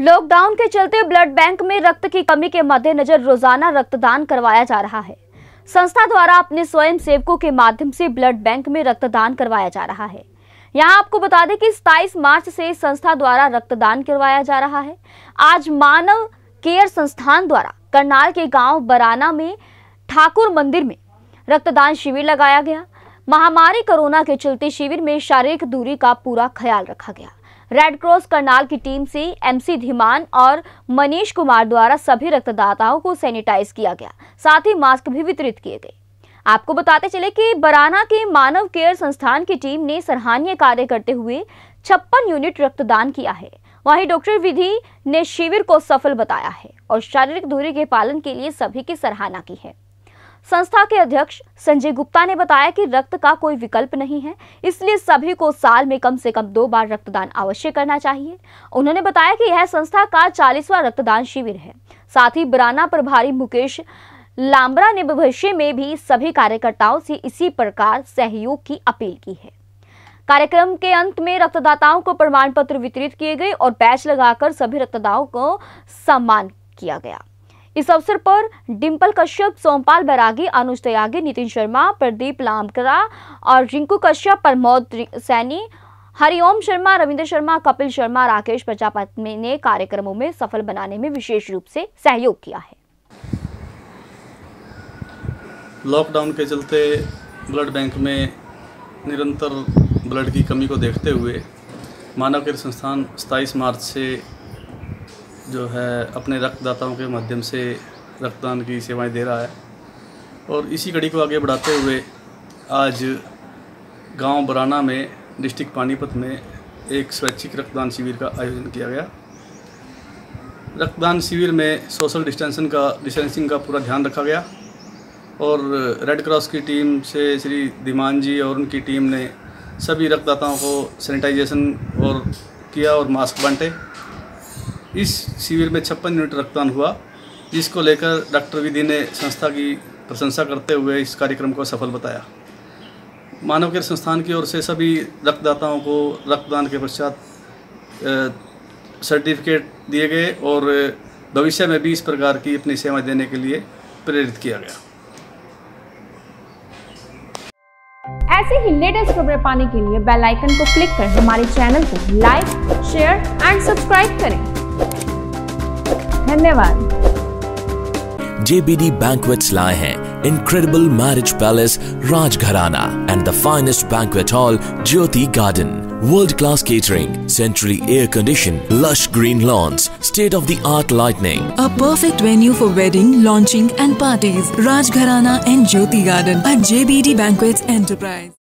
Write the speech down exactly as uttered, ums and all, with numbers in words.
Lockdown के चलते blood bank में रक्त की कमी के मद्देनजर रोजाना रक्तदान करवाया जा रहा है। संस्था द्वारा अपने स्वयं सेवकों के माध्यम से ब्लड बैंक में रक्तदान करवाया जा रहा है। यहाँ आपको बता दें कि सत्ताईस मार्च से संस्था द्वारा रक्तदान करवाया जा रहा है। आज मानव केयर संस्थान द्वारा करनाल के गांव बराना में ठाकुर मंदिर में रक्तदान शिविर लगाया गया। महामारी कोरोना के चलते शिविर में शारीरिक दूरी का पूरा ख्याल रखा गया। रेड क्रॉस करनाल की टीम से एमसी धीमान और मनीष कुमार द्वारा सभी रक्तदाताओं को सैनिटाइज किया गया, साथ ही मास्क भी वितरित किए गए। आपको बताते चले कि बराना के मानव केयर संस्थान की टीम ने सराहनीय कार्य करते हुए छप्पन यूनिट रक्तदान किया है। वहीं डॉक्टर विधि ने शिविर को सफल बताया है और शारीरिक दूरी के पालन के लिए सभी की सराहना की है। संस्था के अध्यक्ष संजय गुप्ता ने बताया कि रक्त का कोई विकल्प नहीं है, इसलिए सभी को साल में कम से कम दो बार रक्तदान अवश्य करना चाहिए। उन्होंने बताया कि यह संस्था का चालीसवां रक्तदान शिविर है। साथ ही बराना प्रभारी मुकेश लांबरा ने भविष्य में भी सभी कार्यकर्ताओं से इसी प्रकार सहयोग की अपील की है। कार्यक्रम के अंत में रक्तदाताओं को प्रमाण पत्र वितरित किए गए और बैच लगाकर सभी रक्तदाताओं को सम्मान किया गया। इस अवसर पर डिंपल कश्यप, सोमपाल बैरागी, अनुज त्यागी, नितिन शर्मा, प्रदीप लामकरा और रिंकू कश्यप, प्रमोद सैनी, हरिओम शर्मा, रविंद्र शर्मा, कपिल शर्मा, राकेश प्रजापति ने कार्यक्रमों में सफल बनाने में विशेष रूप से सहयोग किया है। लॉकडाउन के चलते ब्लड बैंक में निरंतर ब्लड की कमी को देखते हुए मानव केयर संस्थान सत्ताईस मार्च से जो है अपने रक्तदाताओं के माध्यम से रक्तदान की सेवाएं दे रहा है और इसी कड़ी को आगे बढ़ाते हुए आज गांव बराना में डिस्ट्रिक्ट पानीपत में एक स्वैच्छिक रक्तदान शिविर का आयोजन किया गया। रक्तदान शिविर में सोशल डिस्टेंसिंग का डिस्टेंसिंग का पूरा ध्यान रखा गया और रेड क्रॉस की टीम से श्री धीमान जी और उनकी टीम ने सभी रक्तदाताओं को सैनिटाइजेशन और किया और मास्क बांटे। इस शिविर में छप्पन यूनिट रक्तदान हुआ, जिसको लेकर डॉक्टर विधि ने संस्था की प्रशंसा करते हुए इस कार्यक्रम को सफल बताया। मानव केयर संस्थान की ओर से सभी रक्तदाताओं को रक्तदान के पश्चात सर्टिफिकेट दिए गए और भविष्य में भी इस प्रकार की अपनी सेवाएं देने के लिए प्रेरित किया गया। ऐसे ही लेटेस्ट खबरें पाने के लिए बेल आइकन को क्लिक कर हमारे चैनल को लाइक, शेयर एंड सब्सक्राइब करें। धन्यवाद। J B D Banquets लाए हैं Incredible Marriage Palace Rajgharana and the finest banquet hall Jyoti Garden. World-class catering, centrally air-conditioned, lush green lawns, state-of-the-art lighting. A perfect venue for wedding, launching and parties. Rajgharana and Jyoti Garden at J B D Banquets Enterprise.